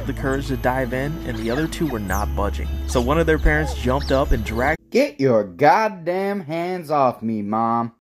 up the courage to dive in, and the other two were not budging. So one of their parents jumped up and dragged "Get your goddamn hands off me, Mom."